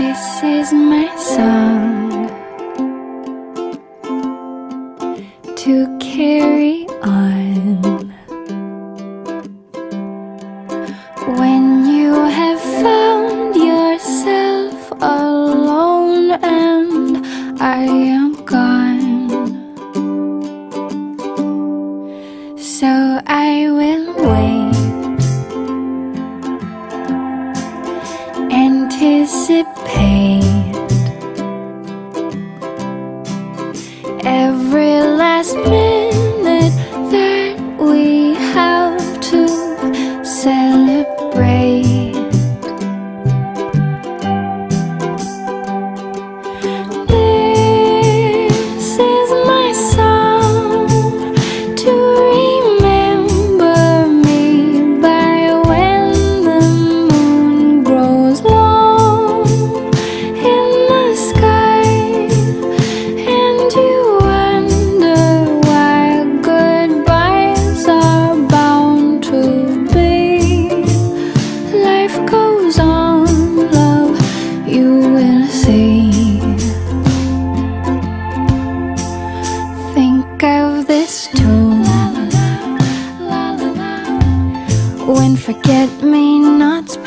This is my song to carry on when you have found yourself alone and I am gone. So I will wait, anticipate every last minute that we have to celebrate. This is my song to remember me by when the moon grows long in the sky and you wonder why goodbyes are bound to be. Life goes on, love, you will see. Think of this tune when forget-me-nots